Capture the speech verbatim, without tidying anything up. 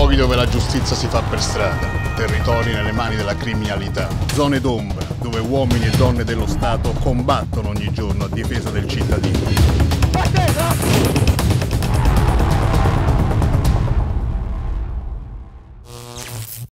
luoghi dove la giustizia si fa per strada, territori nelle mani della criminalità, zone d'ombra dove uomini e donne dello Stato combattono ogni giorno a difesa del cittadino.